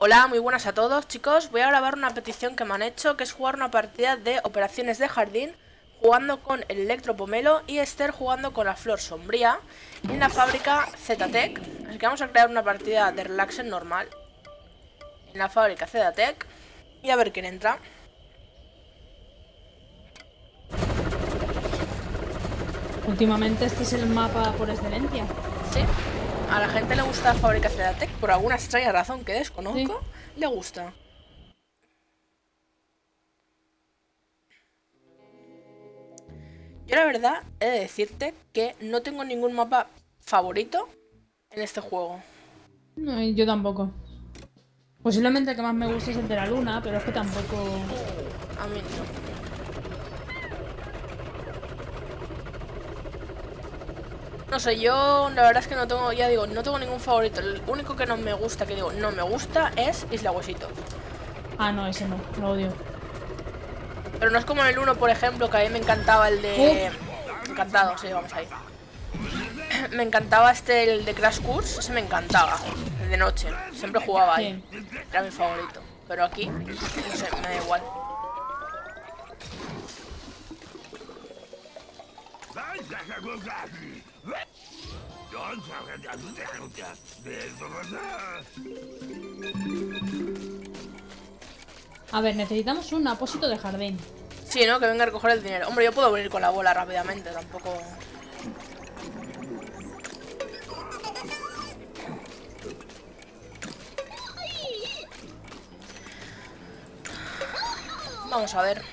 Hola, muy buenas a todos, chicos. Voy a grabar una petición que me han hecho, que es jugar una partida de operaciones de jardín, jugando con el Electro Pomelo y Esther jugando con la Flor Sombría en la fábrica Z-Tech. Así que vamos a crear una partida de relaxen normal en la fábrica Z-Tech y a ver quién entra. Últimamente este es el mapa por excelencia. Sí, a la gente le gusta la fábrica Z-Tech por alguna extraña razón que desconozco. Sí. Le gusta. Yo la verdad he de decirte que no tengo ningún mapa favorito en este juego. No, yo tampoco. Posiblemente el que más me gusta es el de la luna, pero es que tampoco... A mí no. No sé, yo la verdad es que no tengo, ya digo, no tengo ningún favorito. El único que no me gusta, que digo, no me gusta, es Isla Huesito. Ah, no, ese no, lo odio. Pero no es como en el 1, por ejemplo, que a mí me encantaba el de... Encantado, sí, vamos ahí. Me encantaba el de Crash Course, ese me encantaba. El de noche, siempre jugaba ahí. Sí. Era mi favorito. Pero aquí, no sé, me da igual. A ver, necesitamos un apósito de jardín. Sí, ¿no? Que venga a recoger el dinero. Hombre, yo puedo venir con la bola rápidamente, tampoco... Vamos a ver.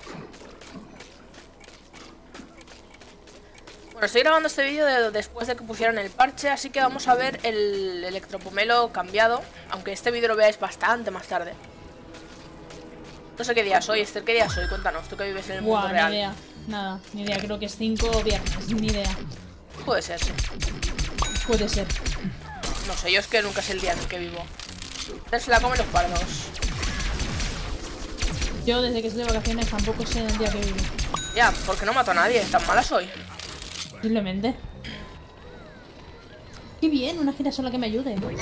Bueno, estoy grabando este vídeo después de que pusieran el parche, así que vamos a ver el electropomelo cambiado, aunque este vídeo lo veáis bastante más tarde. No sé qué día soy, Esther, ¿qué día soy? Cuéntanos, tú que vives en el mundo real. Ni idea, nada, ni idea, creo que es 5 viernes, ni idea. Puede ser, sí. Puede ser. No sé, yo es que nunca sé el día en el que vivo. Esther se la come los pardos. Yo desde que estoy de vacaciones tampoco sé el día que vivo. Ya, porque no mato a nadie, tan mala soy. Simplemente. Qué bien, una girasola que me ayude. Bueno,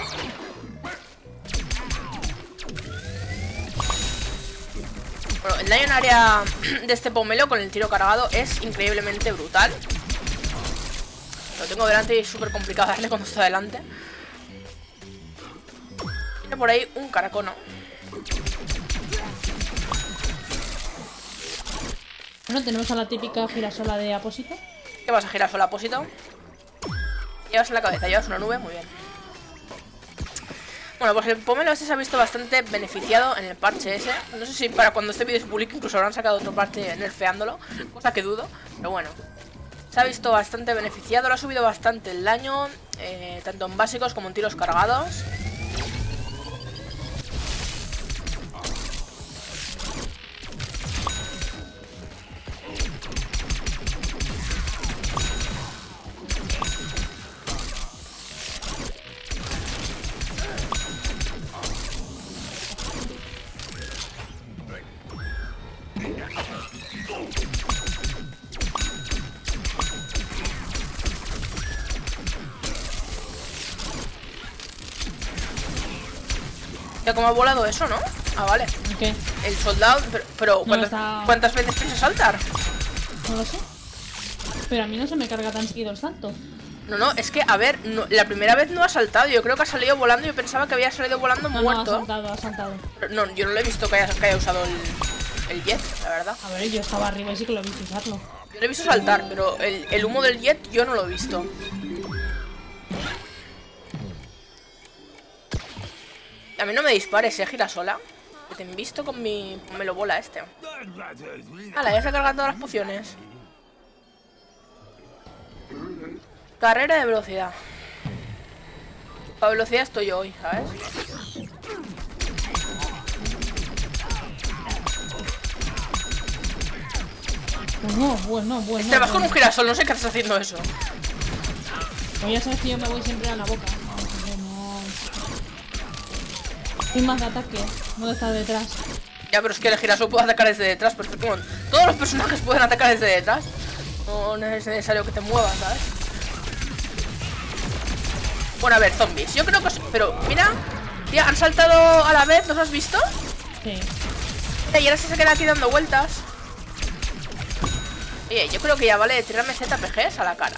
el daño en área de este pomelo con el tiro cargado es increíblemente brutal. Lo tengo delante y es súper complicado darle cuando está delante. Tiene por ahí un caracono. Bueno, tenemos a la típica girasola de apósito. ¿Qué vas a girar solo apósito? Llevas en la cabeza, llevas una nube, muy bien. Bueno, pues el pomelo este se ha visto bastante beneficiado en el parche ese. No sé si para cuando este vídeo se publique incluso habrán sacado otro parche nerfeándolo, cosa que dudo, pero bueno. Se ha visto bastante beneficiado, lo ha subido bastante el daño, tanto en básicos como en tiros cargados. Ya como ha volado eso, ¿no? Ah, vale. ¿Qué? El soldado... Pero no, ¿cuántas veces piensa saltar? No lo sé. Pero a mí no se me carga tan seguido el salto. No, es que, a ver, la primera vez no ha saltado. Yo creo que ha salido volando. Yo pensaba que había salido volando muerto. No, ha saltado. Pero no, yo no lo he visto que haya usado el jet, la verdad. A ver, yo estaba arriba y sí que lo he visto usarlo. Yo lo he visto saltar, pero el humo del jet yo no lo he visto. A mí no me dispares, girasola. Que te he visto con mi pomelo bola este. Hala, ya se cargan todas las pociones. Carrera de velocidad. Para velocidad estoy yo hoy, ¿sabes? Bueno. Te vas con un girasol, no sé qué estás haciendo eso. Pues ya sabes que yo me voy siempre a la boca. Soy más de ataque, no de estar detrás. Ya, pero es que el girasol puede atacar desde detrás, perfecto. Todos los personajes pueden atacar desde detrás. No es necesario que te muevas, ¿sabes? Bueno, a ver, zombies. Yo creo que... Pero, mira... Tía, han saltado a la vez, ¿los has visto? Sí. Y ahora se queda aquí dando vueltas. Oye, yo creo que ya vale tirarme ZPGs a la cara.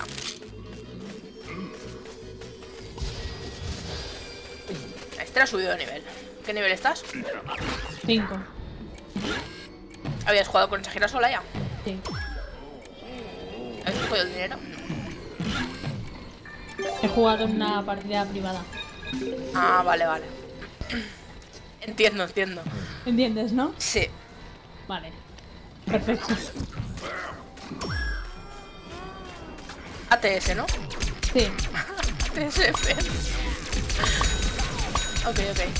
Este ha subido de nivel. ¿Qué nivel estás? 5. ¿Habías jugado con esa girasola ya? Sí. ¿Habías cogido el dinero? He jugado en una partida privada. Ah, vale. Entiendo. ¿Entiendes, no? Sí. Vale. Perfecto. ATS, ¿no? Sí. ATSF. Ok.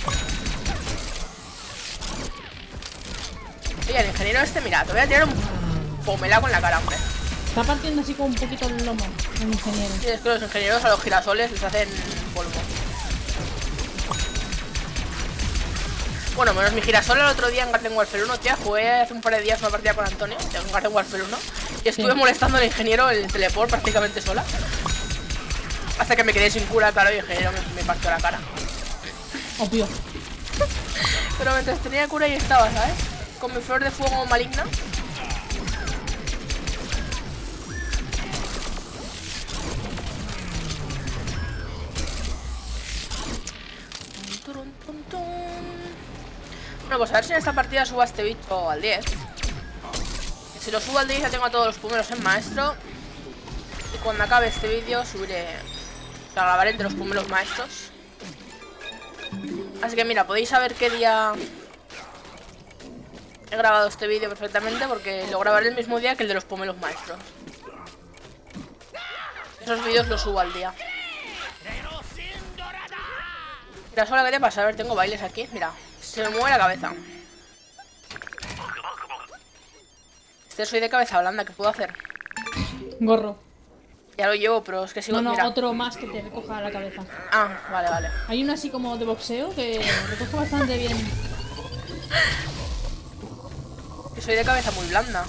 Oye, el ingeniero este, mira, te voy a tirar un pomelaco en la cara, hombre. Está partiendo así como un poquito el lomo, el ingeniero. Sí, es que los ingenieros a los girasoles les hacen polvo. Bueno, menos mi girasol el otro día en Garden Warfare 1, tía, jugué hace un par de días una partida con Antonio en Garden Warfare 1 y estuve molestando al ingeniero el teleport prácticamente sola. Hasta que me quedé sin cura, claro, y el ingeniero me partió la cara. Obvio. Pero mientras tenía cura y estaba, ¿sabes? Con mi flor de fuego maligna. Bueno, pues a ver si en esta partida subo a este bicho al 10. Si lo subo al 10 ya tengo a todos los pumelos en maestro. Y cuando acabe este vídeo subiré... O sea, grabaré entre los pumelos maestros. Así que mira, podéis saber qué día he grabado este vídeo perfectamente, porque lo grabaré el mismo día que el de los pomelos maestros. Esos vídeos los subo al día. Mira, solo que te pasa, a ver, tengo bailes aquí, mira, se me mueve la cabeza. Soy de cabeza blanda, ¿qué puedo hacer? Gorro. Ya lo llevo, pero es que sigo... No, mira. otro más que te recoja la cabeza. Ah, vale. Hay uno así como de boxeo que recoge bastante bien. Que soy de cabeza muy blanda.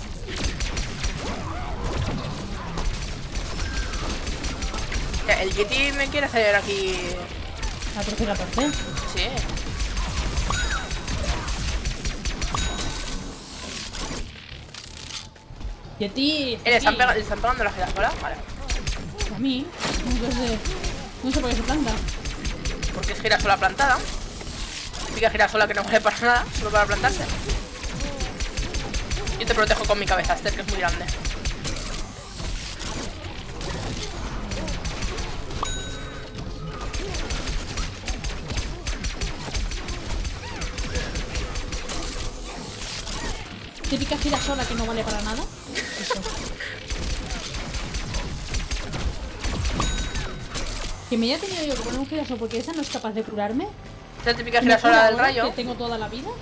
Ya, el Yeti me quiere hacer aquí... La 13-14. Sí. Yeti. ¿Le están pegando la girasola? Vale. A mí. No sé por qué se planta. Porque es girasola plantada. Típica girasola que no vale para nada, solo para plantarse. Yo te protejo con mi cabeza, Esther, que es muy grande. Típica girasola que no vale para nada. Eso. Que me haya tenido yo que poner un girasol porque esa no es capaz de curarme. ¿Es la típica girasola del rayo? Que tengo toda la vida.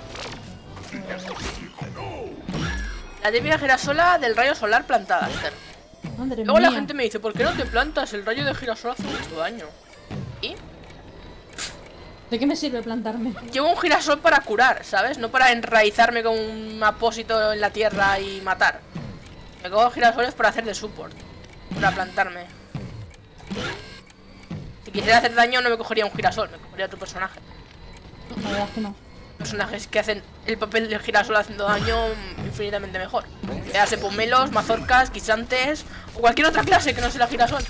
La típica girasola del rayo solar plantada, Esther. Madre Luego mía. la gente me dice, ¿por qué no te plantas? El rayo de girasol hace mucho daño. ¿Y? ¿De qué me sirve plantarme? Llevo un girasol para curar, ¿sabes? No para enraizarme con un apósito en la tierra y matar. Me cojo girasoles para hacer de support. Para plantarme. Si quisiera hacer daño no me cogería un girasol, me cogería otro personaje. La verdad es que no. Personajes que hacen el papel del girasol haciendo daño infinitamente mejor. Ya sea pomelos, mazorcas, guisantes o cualquier otra clase que no sea la girasol.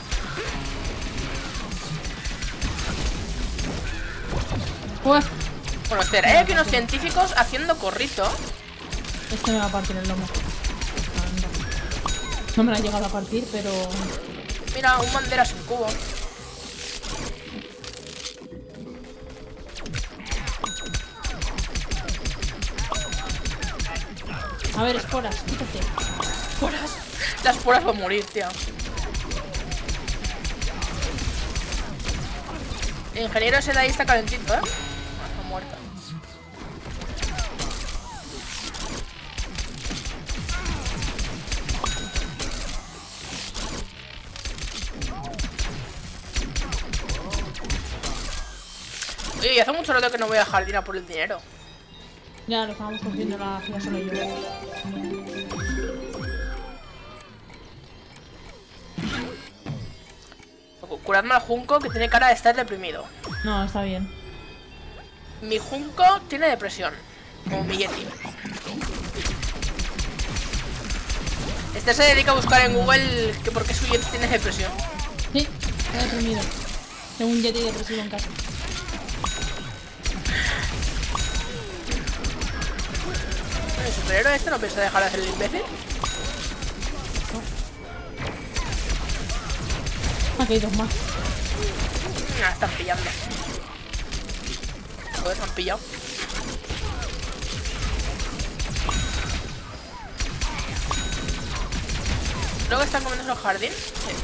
Pues Bueno, espera, hay aquí unos científicos haciendo corrito. este me va a partir el lomo. No me lo ha llegado a partir, pero... Mira, un bandera sin cubo. A ver, esporas, quítate. Esporas. Las esporas van a morir, tía. El ingeniero ese de ahí está calentito, ¿eh? Está muerto. Oye, y hace mucho rato que no voy a jardín a por el dinero. Ya lo estábamos cogiendo la girasol y yo. Curadme al junco que tiene cara de estar deprimido. No, está bien. Mi Junco tiene depresión. Como mi Yeti. Este se dedica a buscar en Google que por qué su Yeti tiene depresión. Sí, está deprimido. Tengo un Yeti depresivo en casa. ¿El superhéroe este no piensa dejar de hacer el imbécil? Aquí hay dos más. Ah, están pillando. Joder, se han pillado. Creo que están comiendo esos jardín. Sí.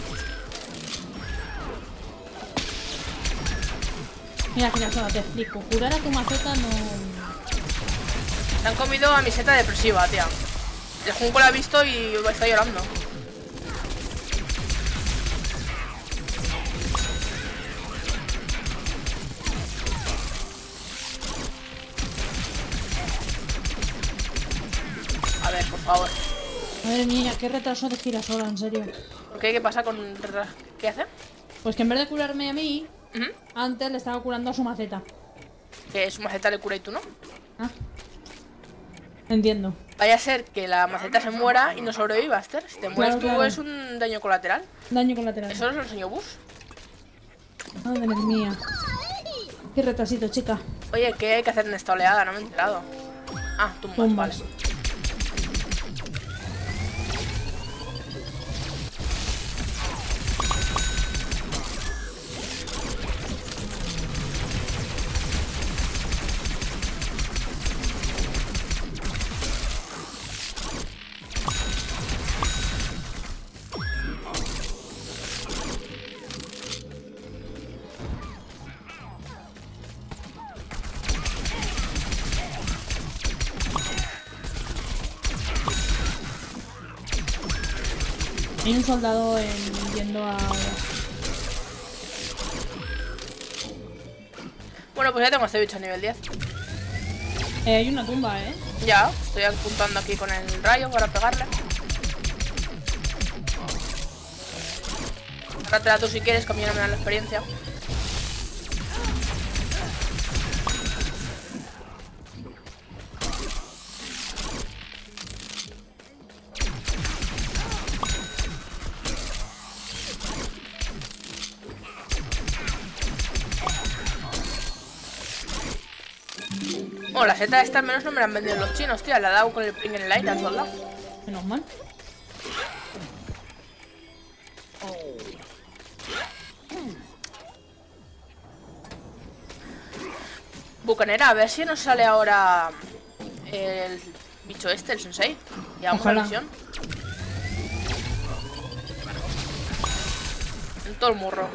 Mira, solo te explico. Curar a tu maceta no... Se han comido a mi seta depresiva, tía. El Junco la ha visto y está llorando. A ver, por favor. Madre mía, qué retraso de girasol, en serio. ¿Por qué? ¿Qué pasa con... ¿Qué hace? Pues que en vez de curarme a mí, Ujú. antes le estaba curando a su maceta. Que su maceta le cura y tú no. Ah. Entiendo. Vaya a ser que la maceta se muera y no sobrevivas, Esther. Si te mueres Claro, tú claro. es un daño colateral. Daño colateral. Eso nos lo enseñó Bus. Madre mía. Qué retrasito, chica. Oye, ¿qué hay que hacer en esta oleada? No me he enterado. Ah, tumbas, vale. Tumbas. Hay un soldado yendo a... Bueno, pues ya tengo este bicho a nivel 10. hay una tumba, ¿eh? Ya, estoy apuntando aquí con el rayo para pegarle. Agárratela tú si quieres, que a mí no me da la experiencia. Oh, la seta esta al menos no me la han vendido los chinos, tía. La he dado con el ping en el aire al soldado. Menos mal. Bucanera, a ver si nos sale ahora el bicho este, el sensei. Llevamos la Ojalá. misión. En todo el morro.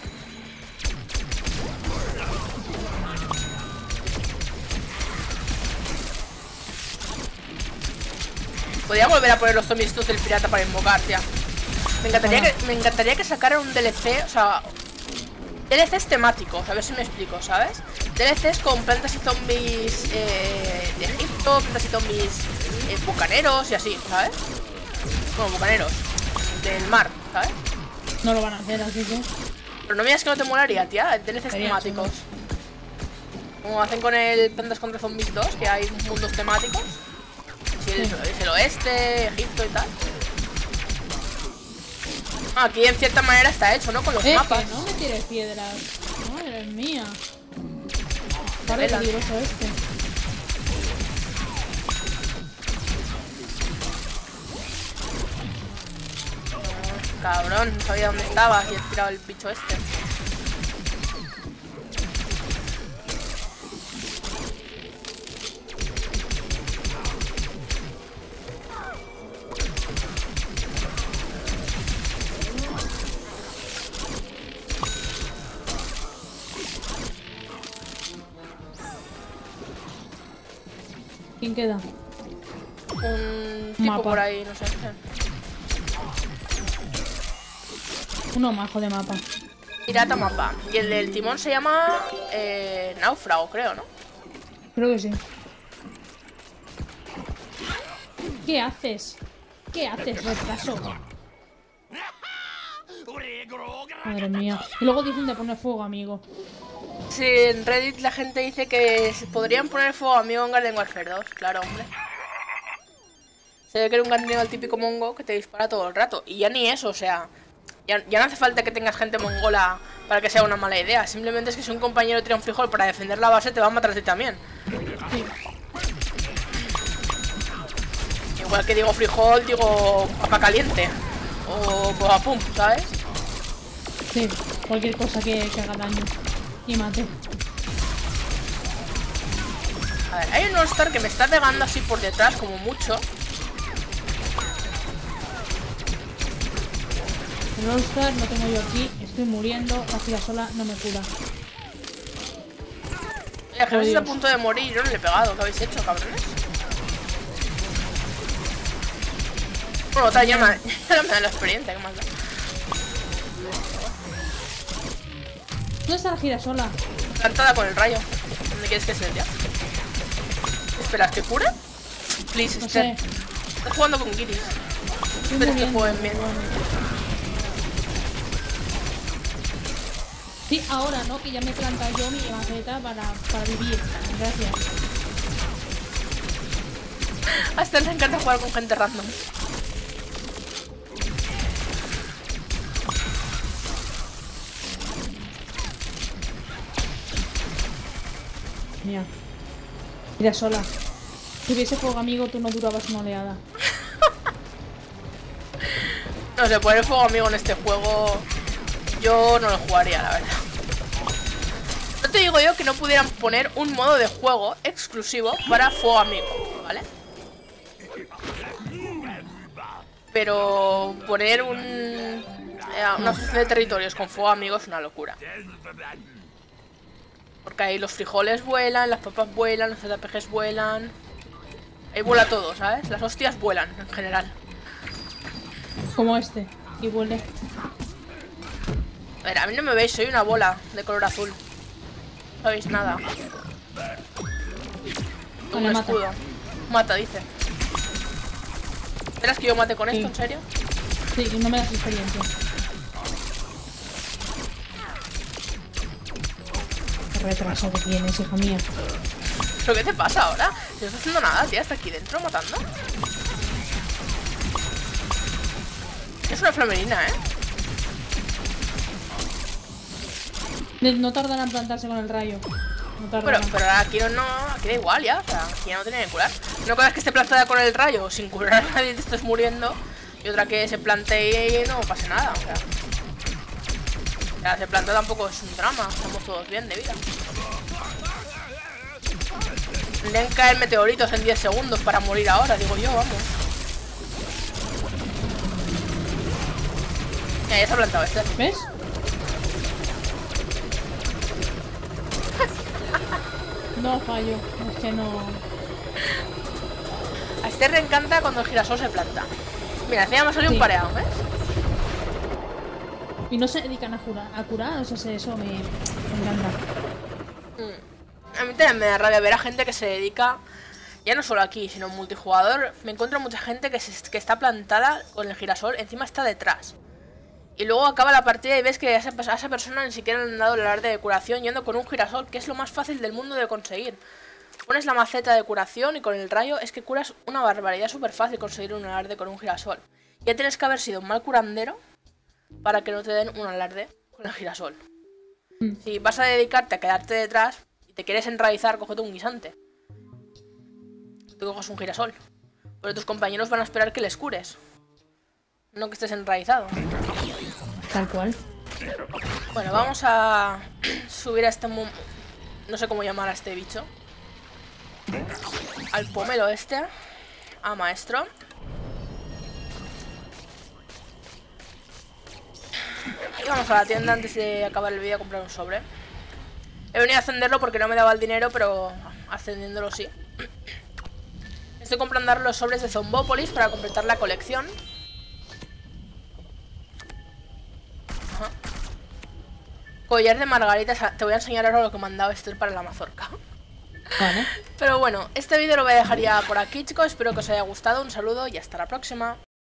Podría volver a poner los zombies estos del pirata para invocar, tía. Me encantaría que sacaran un DLC, o sea, DLCs temáticos, a ver si me explico, ¿sabes? DLCs con plantas y zombies de Egipto, plantas y zombies bucaneros y así, ¿sabes? Bueno, bucaneros del mar, ¿sabes? No lo van a hacer, así que... Pero no me digas que no te molaría, tía, DLCs Sería temáticos. Como hacen con el Plantas contra Zombies 2, que hay mundos temáticos. Sí, es el oeste, Egipto y tal. Ah, aquí en cierta manera está hecho, ¿no? Con los mapas. Que no me tires piedras. Madre mía. Vale, Vela. peligroso este. Cabrón, no sabía dónde estabas y he tirado el bicho este. ¿Quién queda? Un tipo Mapa. por ahí, no sé. Uno majo de mapa. Pirata mapa. Y el del timón se llama Náufrago, creo, ¿no? Creo que sí. ¿Qué haces? ¿Qué haces, retraso? Madre mía. Y luego dicen de poner fuego, amigo. Sí, en Reddit la gente dice que se podrían poner fuego amigo en Garden Warfare 2. Claro, hombre. Se ve que era un gandineo el típico mongo que te dispara todo el rato. Y ya ni eso, o sea... Ya no hace falta que tengas gente mongola para que sea una mala idea. Simplemente es que si un compañero tira un frijol para defender la base, te va a matar a ti también. Sí. Igual que digo frijol, digo papa caliente. O pum, ¿sabes? Sí, cualquier cosa que haga daño y mate. A ver, hay un All-Star que me está pegando así por detrás como mucho. El All-Star lo tengo yo aquí, estoy muriendo, la girasola no me cura. El jefe está a punto de morir y yo no le he pegado. ¿Qué habéis hecho, cabrones? Bueno, tal, ya me da la experiencia, ¿qué más da? ¿Dónde está la girasola? Plantada con el rayo. ¿Dónde quieres que se ya? ¿Esperas que cure? Please, No Esther. sé. Estás jugando con Giris. Estoy Esperes que muriendo. jueguen bien. Sí, ahora, ¿no? Que ya me he plantado yo mi maceta para vivir. Gracias. A Esther le encanta jugar con gente random. Mira. Mira sola. Si hubiese fuego amigo, tú no durabas una oleada. No sé, poner fuego amigo en este juego yo no lo jugaría, la verdad. No te digo yo que no pudieran poner un modo de juego exclusivo para fuego amigo, ¿vale? Pero poner una asociación de territorios con fuego amigo es una locura. Porque ahí los frijoles vuelan, las papas vuelan, los ZPGs vuelan. Ahí vuela todo, ¿sabes? Las hostias vuelan en general. Como este. Y vuelve. A ver, a mí no me veis, soy una bola de color azul. No sabéis nada. Un Vale, escudo. Mata, dice. ¿Esperas que yo mate con esto, Sí. en serio? Sí, no me das experiencia. Qué retraso que tienes, hija mía. ¿Pero qué te pasa ahora? No estás haciendo nada, tía, está aquí dentro matando. Es una flamerina, ¿eh? No tardan en plantarse con el rayo. No tardan. Pero aquí no, aquí da igual ya, o sea, aquí ya no tiene que curar. Una cosa es que esté plantada con el rayo sin curar a nadie y te estés muriendo. Y otra que se plantee y no pase nada, o sea. Ya, se planta tampoco es un drama, estamos todos bien de vida. Tendrían que caer meteoritos en 10 segundos para morir ahora, digo yo, vamos. Ya se ha plantado este. ¿Ves? No fallo, es que no. A este le encanta cuando el girasol se planta. Mira, encima me ha salido un pareado, ¿ves? Y no se dedican a curar, o sea, eso me encanta. A mí también me da rabia ver a gente que se dedica, ya no solo aquí, sino en multijugador. Me encuentro mucha gente que está plantada con el girasol, encima está detrás. Y luego acaba la partida y ves que a esa persona ni siquiera le han dado el alarde de curación yendo con un girasol, que es lo más fácil del mundo de conseguir. Pones la maceta de curación y con el rayo es que curas una barbaridad, es súper fácil conseguir un alarde con un girasol. Ya tienes que haber sido un mal curandero para que no te den un alarde con el girasol. Si vas a dedicarte a quedarte detrás y te quieres enraizar, cógete un guisante. Tú coges un girasol. Pero tus compañeros van a esperar que les cures. No que estés enraizado. Tal cual. Bueno, vamos a subir a este... No sé cómo llamar a este bicho. Al pomelo este. A maestro. Y vamos a la tienda antes de acabar el vídeo a comprar un sobre. He venido a ascenderlo porque no me daba el dinero, pero ascendiéndolo sí. Estoy comprando ahora los sobres de Zombópolis para completar la colección. Ajá. Collar de margaritas. Te voy a enseñar ahora lo que me ha mandado Esther para la mazorca. Vale. Pero bueno, este vídeo lo voy a dejar ya por aquí, chicos. Espero que os haya gustado. Un saludo y hasta la próxima.